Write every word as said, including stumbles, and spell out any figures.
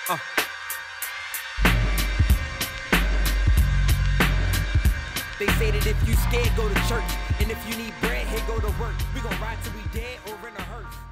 Uh. They say that if you scared, go to church. And if you need bread, here go to work. We gon' ride till we dead or in a hearse.